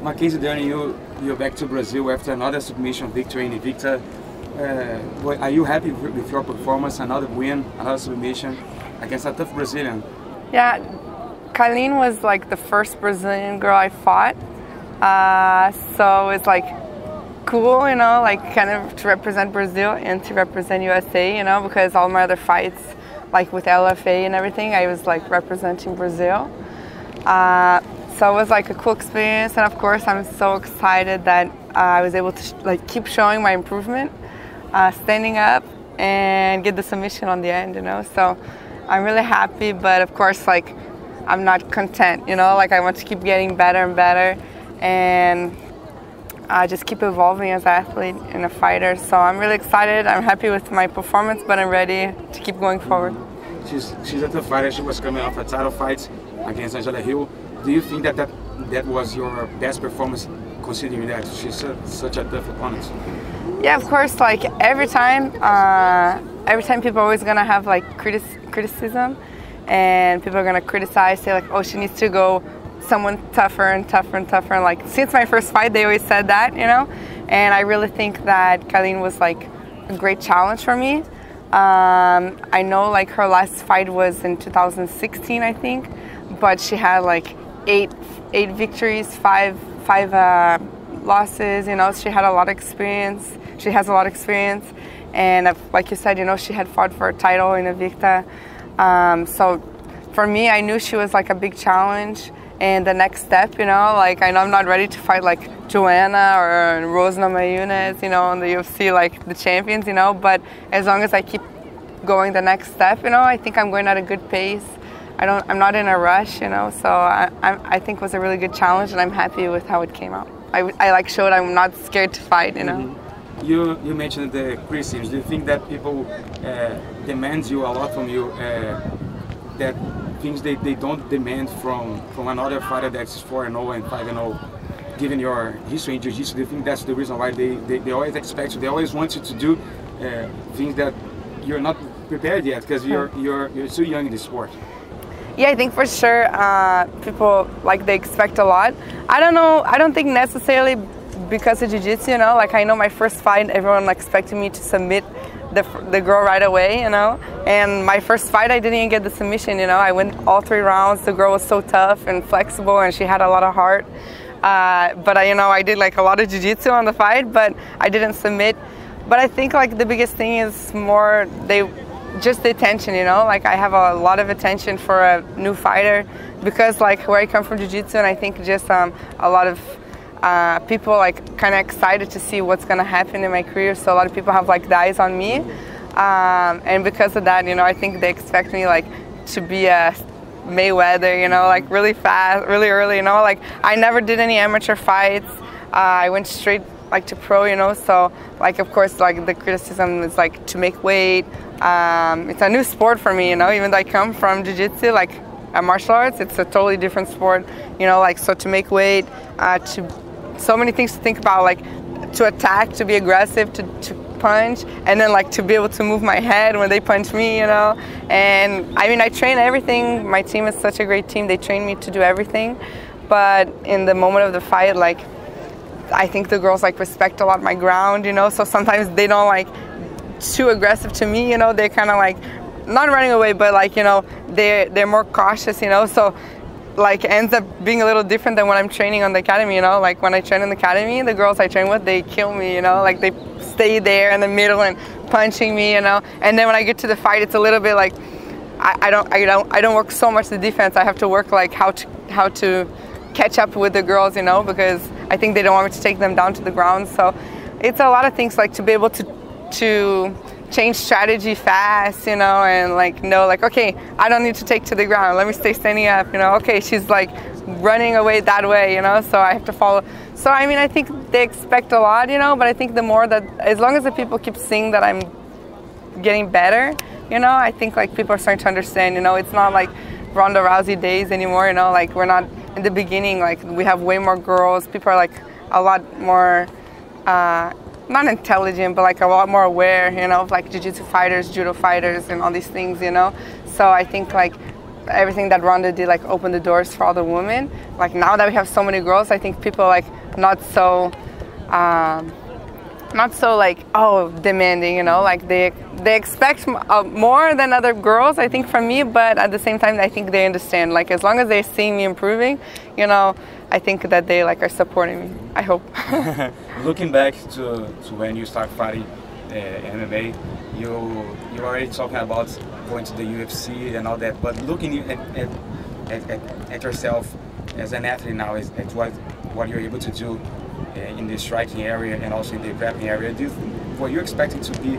Mackenzie Dern, you're back to Brazil after another submission victory in Invicta. Are you happy with your performance? Another win, another submission against a tough Brazilian. Yeah, Kailin was like the first Brazilian girl I fought, so it's like cool, you know, like kind of to represent Brazil and to represent USA, you know, because all my other fights, like with LFA and everything, I was like representing Brazil. So it was like a cool experience, and of course I'm so excited that I was able to like keep showing my improvement, standing up and get the submission on the end, you know. So I'm really happy, but of course like I'm not content, you know, like I want to keep getting better and better, and just keep evolving as an athlete and a fighter. So I'm really excited. I'm happy with my performance, but I'm ready to keep going forward. She's a tough fighter. She was coming off a title fight against Angela Hill. Do you think that was your best performance, considering that she's such a tough opponent? Yeah, of course. Like every time people are always gonna have like criticism, and people are gonna criticize, say like, oh, she needs to go someone tougher and tougher and tougher. And like since my first fight, they always said that, you know. And I really think that Kailin was like a great challenge for me. I know like her last fight was in 2016, I think, but she had like eight victories, five losses. You know, she had a lot of experience. She has a lot of experience, and like you said, you know, she had fought for a title in Invicta. So for me, I knew she was like a big challenge. And the next step, you know, like I know I'm not ready to fight like Joanna or Rose Namajunas, you know, in the UFC, like the champions, you know, but as long as I keep going the next step, you know, I think I'm going at a good pace. I'm not in a rush, you know, so I think it was a really good challenge, and I'm happy with how it came out. I like showed I'm not scared to fight, you know. Mm-hmm. You mentioned the criticisms. Do you think that people demand you a lot from you, that things they don't demand from another fighter that's 4-0 and 5-0, given your history in Jiu-Jitsu? Do you think that's the reason why they always expect you, they always want you to do things that you're not prepared yet, because you're too young in the sport? Yeah, I think for sure people like they expect a lot. I don't know, I don't think necessarily because of Jiu-Jitsu, you know, like I know my first fight everyone expected me to submit the girl right away, you know, and my first fight I didn't even get the submission, you know. I went all 3 rounds. The girl was so tough and flexible, and she had a lot of heart, but you know, I did like a lot of Jiu-Jitsu on the fight, but I didn't submit. But I think like the biggest thing is more just the attention, you know, like I have a lot of attention for a new fighter, because like where I come from Jiu-Jitsu, and I think just a lot of people like kind of excited to see what's gonna happen in my career. So a lot of people have like the eyes on me, and because of that, you know, I think they expect me like to be a Mayweather, you know, like really fast, really early, you know. Like I never did any amateur fights. I went straight like to pro, you know. So like of course like the criticism is like to make weight. It's a new sport for me, you know, even though I come from Jiu-Jitsu, like martial arts, it's a totally different sport, you know, like so to make weight, so many things to think about, like to attack, to be aggressive, to punch, and then like to be able to move my head when they punch me, you know. And I mean, I train everything. My team is such a great team. They train me to do everything. But in the moment of the fight, like I think the girls like respect a lot my ground, you know. So sometimes they don't like too aggressive to me, you know. They're kind of like not running away, but like, you know, they're more cautious, you know. So like ends up being a little different than when I'm training on the academy, you know. Like when I train in the academy, the girls I train with, they kill me, you know. Like they stay there in the middle and punching me, you know. And then when I get to the fight, it's a little bit like I don't work so much the defense. I have to work like how to catch up with the girls, you know, because I think they don't want me to take them down to the ground. So it's a lot of things, like to be able to change strategy fast, you know, and like know like, okay, I don't need to take to the ground, let me stay standing up, you know. Okay, she's like running away that way, you know, so I have to follow. So I mean, I think they expect a lot, you know, but I think the more that, as long as the people keep seeing that I'm getting better, you know, I think like people are starting to understand, you know. It's not like Ronda Rousey days anymore, you know, like we're not in the beginning, like we have way more girls. People are like a lot more not intelligent, but like a lot more aware, you know, of like jiu-jitsu fighters, judo fighters, and all these things, you know. So I think like everything that Ronda did, like open the doors for all the women. Like now that we have so many girls, I think people like not so like, oh, demanding, you know, like they expect more than other girls, I think, from me, but at the same time I think they understand, like as long as they're seeing me improving, you know, I think that they like are supporting me, I hope. Looking back to when you start fighting MMA, you already talking about going to the UFC and all that, but looking at yourself as an athlete now, at what you're able to do in the striking area and also in the grappling area, were you expecting to be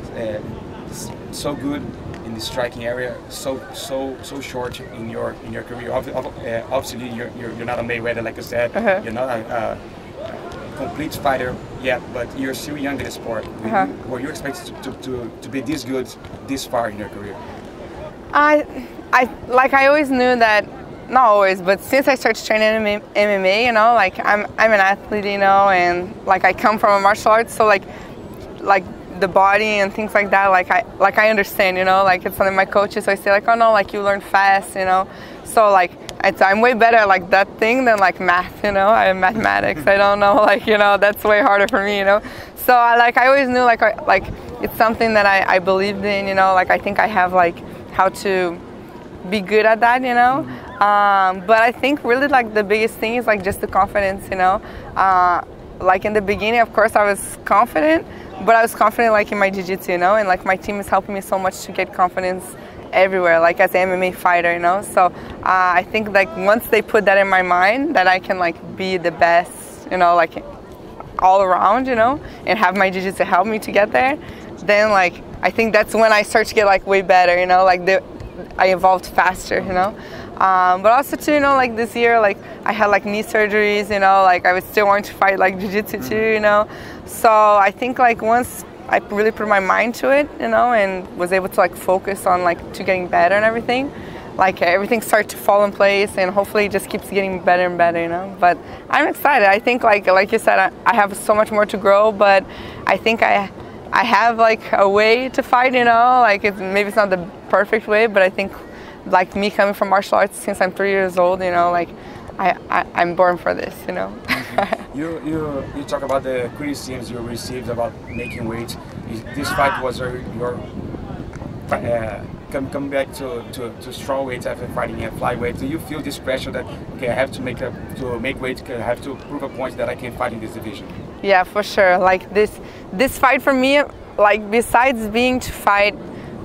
so good in the striking area, so short in your career? Obviously, you're not a Mayweather, like I said. You're not a complete fighter yet, but you're still young in the sport. Were you expecting to be this good this far in your career? I always knew that. Not always, but since I started training MMA, you know, like I'm an athlete, you know, and like I come from a martial arts, so like the body and things like that, like I understand, you know, like it's something my coaches always say, like, oh no, like you learn fast, you know, so like I'm way better at like that thing than like math, you know. I have mathematics, I don't know, like, you know, that's way harder for me, you know. So I always knew like it's something that I believed in, you know, like I think I have like how to be good at that, you know. But I think really like the biggest thing is like just the confidence, you know. Like in the beginning, of course, I was confident, but I was confident like in my jiu-jitsu, you know, and like my team is helping me so much to get confidence everywhere, like as an MMA fighter, you know. So I think like once they put that in my mind, that I can like be the best, you know, like all around, you know, and have my jiu-jitsu help me to get there, then like I think that's when I start to get like way better, you know, like I evolved faster, you know. But also too, you know, like this year, like I had like knee surgeries, you know, like I was still wanting to fight like jiu-jitsu too, you know. So I think like once I really put my mind to it, you know, and was able to like focus on like to getting better and everything, like everything started to fall in place, and hopefully it just keeps getting better and better, you know. But I'm excited. I think like you said, I have so much more to grow, but I think I have like a way to fight, you know, like maybe it's not the perfect way, but I think like me coming from martial arts since I'm 3 years old, you know, like I'm born for this, you know. You talk about the criticisms you received about making weight. This fight was your come back to straw weight after fighting at flyweight. Do you feel this pressure that okay, I have to make weight, I have to prove a point that I can fight in this division? Yeah, for sure. Like this fight for me, like besides being to fight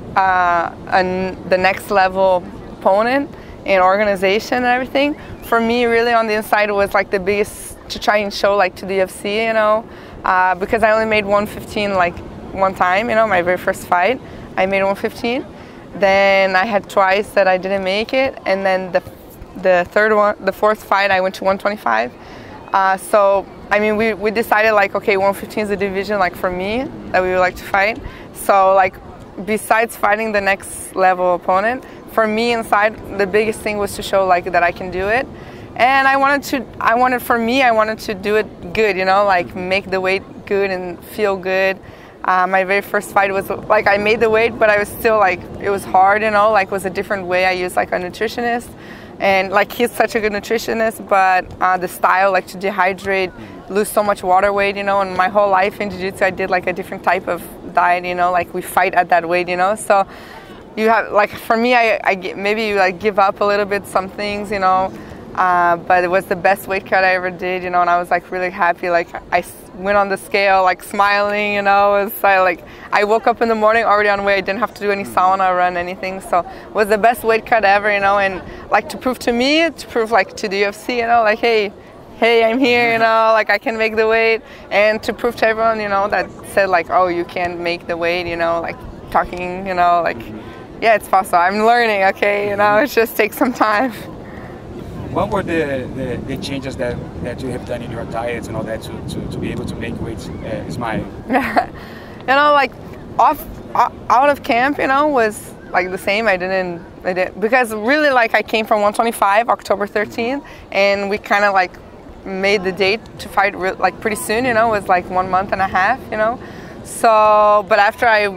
the next level opponent and organization and everything, for me really on the inside was like the biggest to try and show like to the UFC, you know, because I only made 115 like one time, you know, my very first fight I made 115. Then I had twice that I didn't make it, and then the fourth fight I went to 125. So I mean we decided like okay, 115 is the division like for me that we would like to fight. So like besides fighting the next level opponent, for me inside the biggest thing was to show like that I can do it, and I wanted to do it good, you know, like make the weight good and feel good. My very first fight was like I made the weight, but I was still like it was hard, you know, like it was a different way. I used like a nutritionist, and like he's such a good nutritionist, but the style like to dehydrate, lose so much water weight, you know, and my whole life in jiu-jitsu I did like a different type of diet, you know, like we fight at that weight, you know. So you have like for me maybe you like give up a little bit some things, you know, but it was the best weight cut I ever did, you know, and I was like really happy. Like I went on the scale like smiling, you know. I woke up in the morning already on weight. I didn't have to do any sauna, run, anything. So it was the best weight cut ever, you know, and like to prove to me, to prove like to the UFC, you know, like hey, I'm here, you know, like I can make the weight, and to prove to everyone, you know, that said like, oh, you can't make the weight, you know, like talking, you know, like, yeah, it's possible. I'm learning, okay, you know, it just takes some time. What were the changes that you have done in your diet and all that to be able to make weight, Ismael? You know, like out of camp, you know, was like the same. I didn't because really like I came from 125 October 13th, and we kind of like made the date to fight like pretty soon, you know. It was like 1 month and a half, you know. So but after I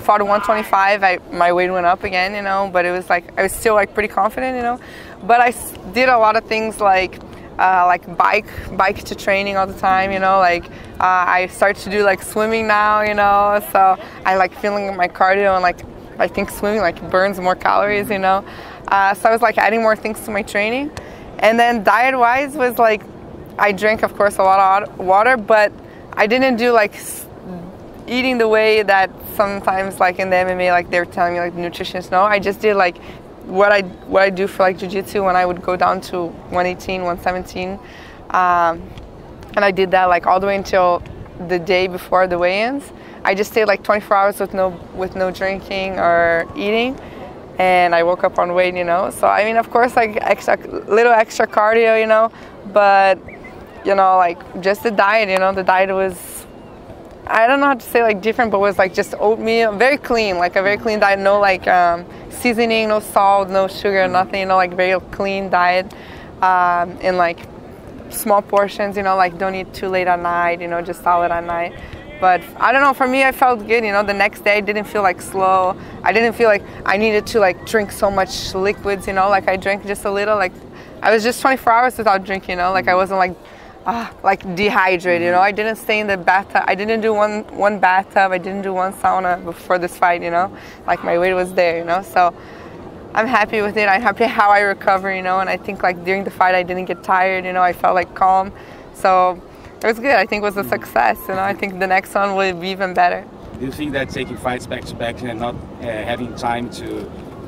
fought 125, my weight went up again, you know, but it was like, I was still like pretty confident, you know, but I did a lot of things like bike to training all the time, you know, like I started to do like swimming now, you know, so I like feeling my cardio, and like I think swimming like burns more calories, you know, so I was like adding more things to my training. And then diet wise was like, I drank of course a lot of water, but I didn't do like eating the way that sometimes like in the MMA like they're telling me like the nutritionists know. I just did like what I do for like jiu-jitsu when I would go down to 118, 117, and I did that like all the way until the day before the weigh-ins. I just stayed like 24 hours with no drinking or eating, and I woke up on weight, you know. So I mean, of course, like little extra cardio, you know, but you know, like just the diet, you know, the diet was, I don't know how to say like different, but was like just oatmeal, very clean, like a very clean diet, no like seasoning, no salt, no sugar, nothing, you know, like very clean diet, in like small portions, you know, like don't eat too late at night, you know, just solid at night. But I don't know, for me I felt good, you know, the next day I didn't feel like slow, I didn't feel like I needed to like drink so much liquids, you know, like I drank just a little, like I was just 24 hours without drinking, you know, like I wasn't like dehydrated, you know. I didn't stay in the bathtub. I didn't do one bathtub. I didn't do one sauna before this fight, you know. Like my weight was there, you know. So I'm happy with it. I'm happy how I recover, you know. And I think like during the fight I didn't get tired, you know. I felt like calm. So it was good. I think it was a success, you know. I think the next one will be even better. Do you think that taking fights back to back and not having time to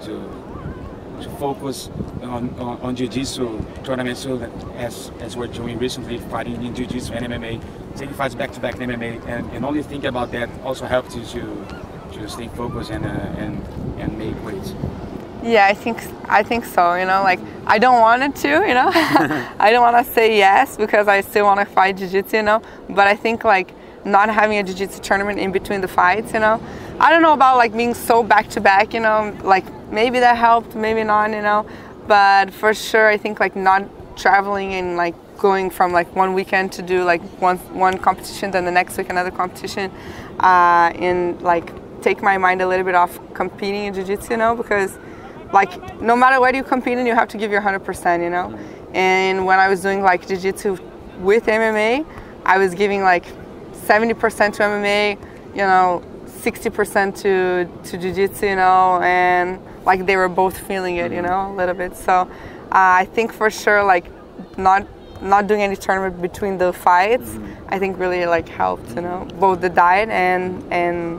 focus on jiu-jitsu tournaments, so that as we're doing recently, fighting in jiu-jitsu and MMA, taking fights back-to-back in MMA, and only think about that also helped you to stay focused and make weights? Yeah, I think so, you know, like I don't want it to, you know. I don't want to say yes because I still want to fight jiu-jitsu, you know, but I think like not having a jiu-jitsu tournament in between the fights, you know, I don't know about like being so back-to-back, you know, like maybe that helped, maybe not, you know, but for sure I think like not traveling and like going from like one weekend to do like one competition, then the next week another competition, and like take my mind a little bit off competing in jiu-jitsu, you know, because like no matter what you compete in, you have to give your 100%, you know. And when I was doing like jiu-jitsu with MMA, I was giving like 70% to MMA, you know, 60% to jiu-jitsu, you know, and like they were both feeling it, you know, a little bit. So I think for sure like not doing any tournament between the fights, I think really like helped, you know, both the diet and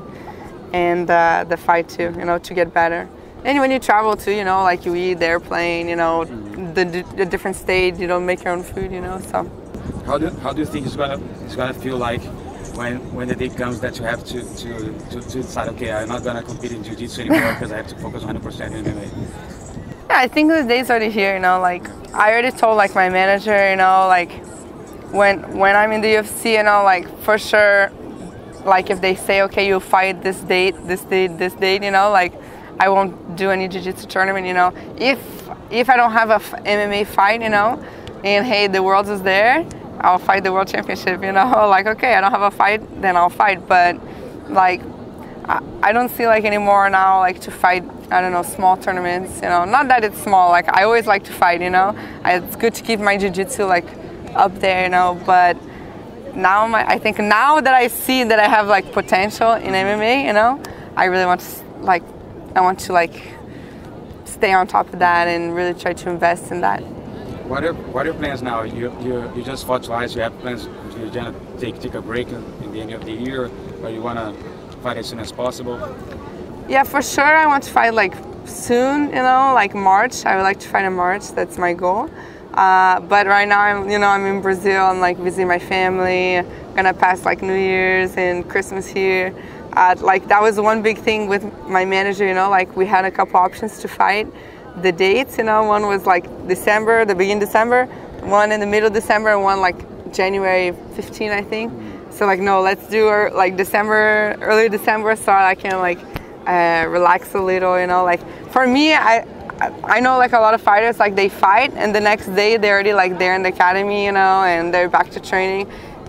the fight too, you know, to get better. And when you travel too, you know, like you eat the airplane, you know, the different state, you don't make your own food, you know. So how do you think it's gonna feel like when the day comes that you have to decide, okay, I'm not gonna compete in jiu-jitsu anymore because I have to focus 100% in MMA? Yeah, I think the day's already here, you know, like I already told like my manager, you know, like when I'm in the UFC, you know, like for sure, like if they say, okay, you'll fight this date, you know, like I won't do any jiu-jitsu tournament, you know. If I don't have a MMA fight, you know, and hey, the world is there, I'll fight the world championship, you know. Like, okay, I don't have a fight, then I'll fight. But like, I don't see like anymore now like to fight, I don't know, small tournaments, you know. Not that it's small, like I always like to fight, you know. It's good to keep my jiu-jitsu like up there, you know. But now I think now that I see that I have like potential in MMA, you know, I really want to like, I want to like stay on top of that and really try to invest in that. What are your plans now? You just fought twice. You have plans to take a break in the end of the year, or you want to fight as soon as possible? Yeah, for sure. I want to fight like soon. You know, like March. I would like to fight in March. That's my goal. But right now, I'm in Brazil. I'm like visiting my family. I'm gonna pass like New Year's and Christmas here. Like that was one big thing with my manager. You know, like we had a couple options to fight. The dates, you know, one was like December, the beginning of December, one in the middle of December, and one like January 15, I think. So like, no, let's do like December, early December, so I can like relax a little, you know. Like for me, I know like a lot of fighters, like they fight and the next day they're already like there in the academy, you know, and they're back to training.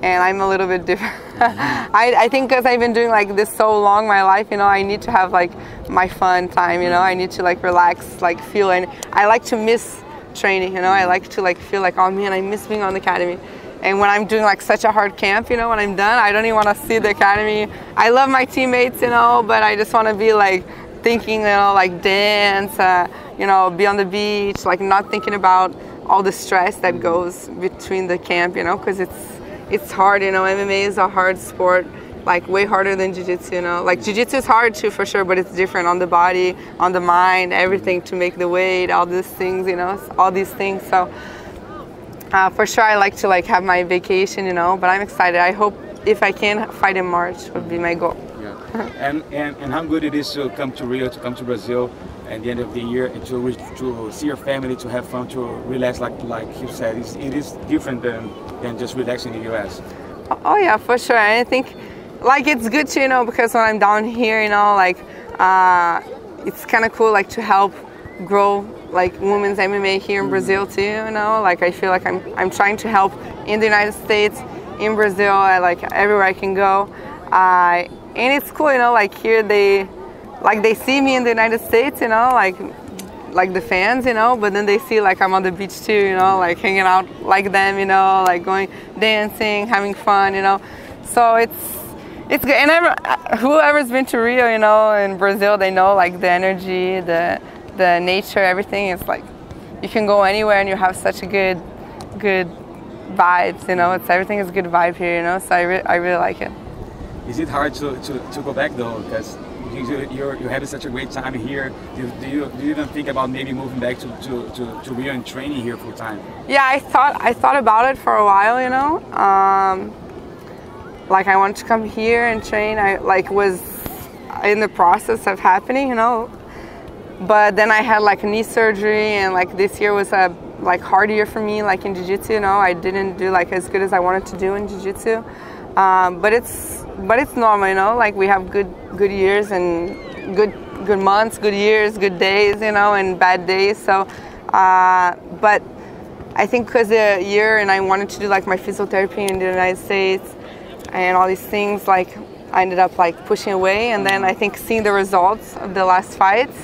and I'm a little bit different. I think because I've been doing like this so long my life, you know, I need to have like my fun time, you know, I need to like relax, like feel, and I like to miss training, you know, I like to like feel like, oh man, I miss being on the academy. And when I'm doing like such a hard camp, you know, when I'm done, I don't even want to see the academy. I love my teammates, you know, but I just want to be like thinking, you know, like dance, you know, be on the beach, like not thinking about all the stress that goes between the camp, you know, because it's hard, you know, MMA is a hard sport, like way harder than jiu-jitsu, you know. Like jiu-jitsu is hard too, for sure, but it's different on the body, on the mind, everything to make the weight, all these things, you know, all these things. So for sure I like to like have my vacation, you know, but I'm excited. I hope if I can fight in March would be my goal. Yeah. And how good it is to come to Rio, to come to Brazil at the end of the year, and to see your family, to have fun, to relax, like you said. It is different than just relaxing in the US. Oh yeah, for sure. And I think like it's good to, you know, because when I'm down here, you know, like it's kind of cool like to help grow like women's MMA here in Brazil too, you know. Like I feel like I'm trying to help in the United States, in Brazil, like everywhere I can go. And it's cool, you know, like here they see me in the United States, you know, like the fans, you know, but then they see like I'm on the beach too, you know, like hanging out like them, you know, like going dancing, having fun, you know. So it's good. And whoever's been to Rio, you know, in Brazil, they know like the energy, the nature, everything. It's like you can go anywhere and you have such a good vibes, you know. Everything is good vibe here, you know. So I really like it. Is it hard to go back though? Because you're having such a great time here. Do you even think about maybe moving back to Rio and training here full time? Yeah, I thought about it for a while, you know. Like I wanted to come here and train. I like was in the process of happening, you know. But then I had like knee surgery, and like this year was a like hard year for me, like in jiu-jitsu, you know. I didn't do like as good as I wanted to do in jiu-jitsu. But it's normal, you know. Like we have good years and good months, good years, good days, you know, and bad days. So, but I think because the year and I wanted to do like my physiotherapy in the United States and all these things, like I ended up like pushing away. And then I think seeing the results of the last fights,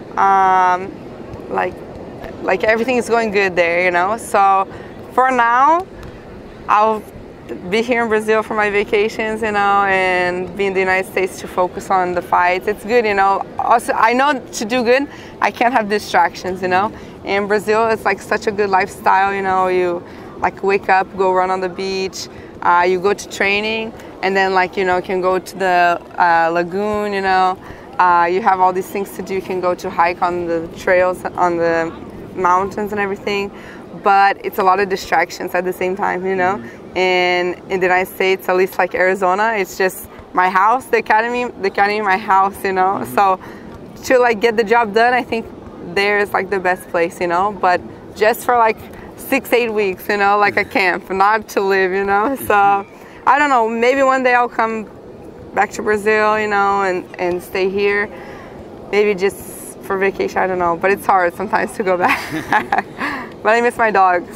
like everything is going good there, you know. So for now, I'll be here in Brazil for my vacations, you know, and be in the United States to focus on the fights. It's good, you know. Also, I know to do good, I can't have distractions, you know. In Brazil, it's like such a good lifestyle, you know. You like wake up, go run on the beach, you go to training, and then like, you know, can go to the lagoon, you know. You have all these things to do. You can go to hike on the trails, on the mountains and everything. But it's a lot of distractions at the same time, you know. And in the United States, at least like Arizona, it's just my house, the academy, my house, you know. So to like get the job done, I think there is like the best place, you know. But just for like 6-8 weeks, you know, like a camp, not to live, you know. So I don't know, maybe one day I'll come back to Brazil, you know, and stay here. Maybe just for vacation, I don't know. But it's hard sometimes to go back. But I miss my dogs.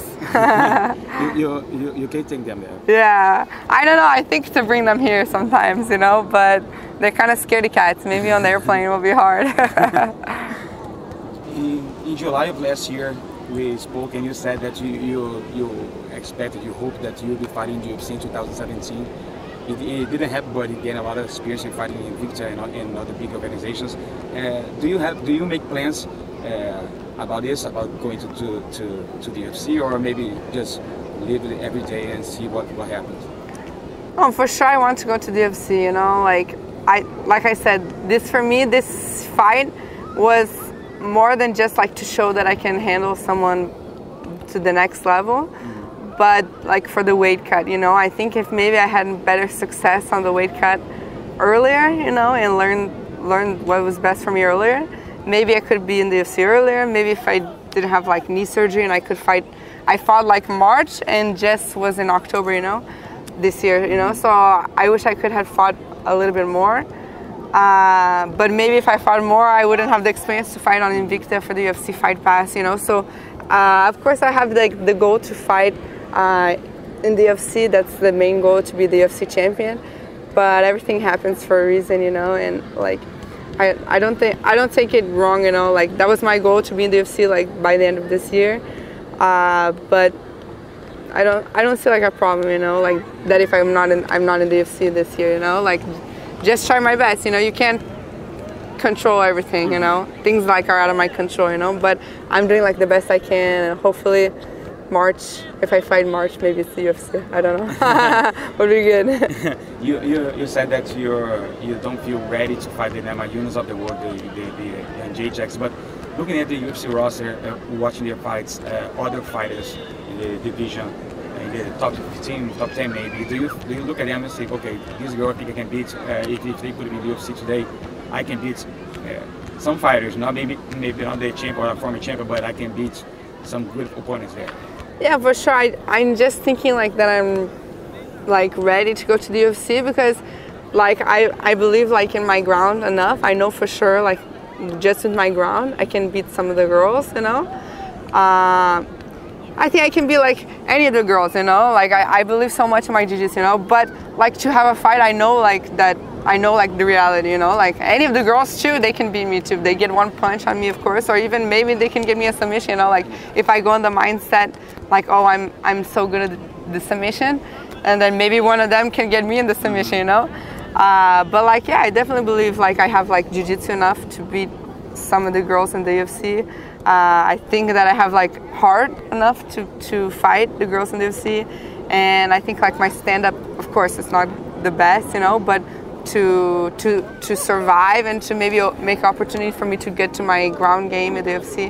you can't take them there. Yeah, I don't know. I think to bring them here sometimes, you know, but they're kind of scaredy cats. Maybe on the airplane it will be hard. in July of last year, we spoke and you said that you expected, you hoped that you'll be fighting the UFC in 2017. It didn't happen, but you gained a lot of experience in fighting in Invicta and other big organizations. Do you make plans about this, about going to the UFC, or maybe just live it every day and see what happens? Oh, for sure I want to go to the UFC, you know. Like I said, this for me, this fight was more than just like to show that I can handle someone to the next level, but like for the weight cut, you know. I think if maybe I had better success on the weight cut earlier, you know, and learn what was best for me earlier, maybe I could be in the UFC earlier. Maybe if I didn't have like knee surgery and I could fight, I fought like March and Jess was in October, you know, this year, you know. So I wish I could have fought a little bit more. But maybe if I fought more, I wouldn't have the experience to fight on Invicta for the UFC Fight Pass, you know. So of course I have like the goal to fight in the UFC, that's the main goal, to be the UFC champion. But everything happens for a reason, you know, and like I don't take it wrong, you know. Like that was my goal, to be in the UFC like by the end of this year. But I don't see like a problem, you know, like that if I'm not in the UFC this year, you know. Like just try my best, you know. You can't control everything, you know. Things like are out of my control, you know. But I'm doing like the best I can, and hopefully March, if I fight March, maybe it's the UFC. I don't know. Would be good. You said that you don't feel ready to fight the Namajunas of the world, the Jaceks, but looking at the UFC roster, watching their fights, other fighters in the division, in the top 15, top 10 maybe, do you look at them and say, okay, this girl I think I can beat, if they put it in the UFC today, I can beat some fighters, not maybe not the champion or a former champion, but I can beat some good opponents there. Yeah, for sure. I'm just thinking like that I'm like ready to go to the UFC, because like I believe like in my ground enough. I know for sure like just with my ground I can beat some of the girls, you know. I think I can be like any of the girls, you know. Like I believe so much in my jiu-jitsu, you know. But like to have a fight, I know like that. I know like the reality, you know. Like any of the girls too, they can beat me too. They get one punch on me, of course, or even maybe they can get me a submission, you know. Like if I go in the mindset like, oh, I'm so good at the submission, and then maybe one of them can get me in the submission, you know. But like yeah, I definitely believe like I have like jiu-jitsu enough to beat some of the girls in the UFC. I think that I have like heart enough to fight the girls in the UFC, and I think like my stand-up, of course, it's not the best, you know, but to survive and to maybe make opportunity for me to get to my ground game at the UFC.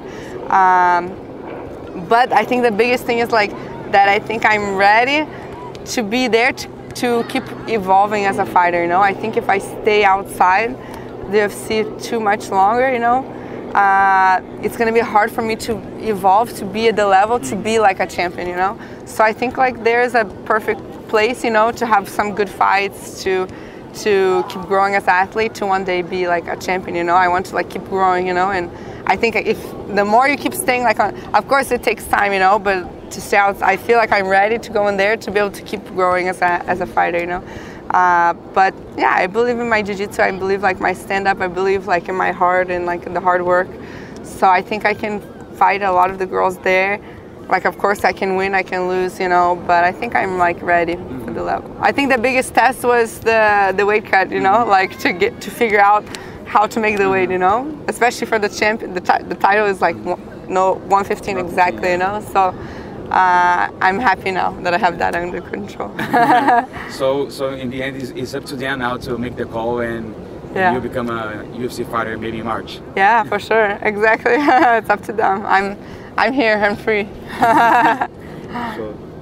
But I think the biggest thing is like that I think I'm ready to be there to keep evolving as a fighter, you know. I think if I stay outside the UFC too much longer, you know, it's going to be hard for me to evolve, to be at the level, to be like a champion, you know. So I think like there's a perfect place, you know, to have some good fights, to keep growing as an athlete, to one day be like a champion, you know. I want to like keep growing, you know, and I think if the more you keep staying like on, of course it takes time, you know, but to stay out, I feel like I'm ready to go in there to be able to keep growing as a fighter, you know. But yeah, I believe in my jiu-jitsu, I believe like my stand-up, I believe like in my heart and like in the hard work. So I think I can fight a lot of the girls there. Like of course I can win, I can lose, you know, but I think I'm like ready for the level. I think the biggest test was the weight cut, you know, like to figure out how to make the weight, you know, especially for the champion. The title is like 115 exactly, you know, so I'm happy now that I have that under control. So in the end, it's up to them now to make the call, and you become a UFC fighter maybe in March. Yeah, for sure, exactly. It's up to them. I'm here, I'm free. So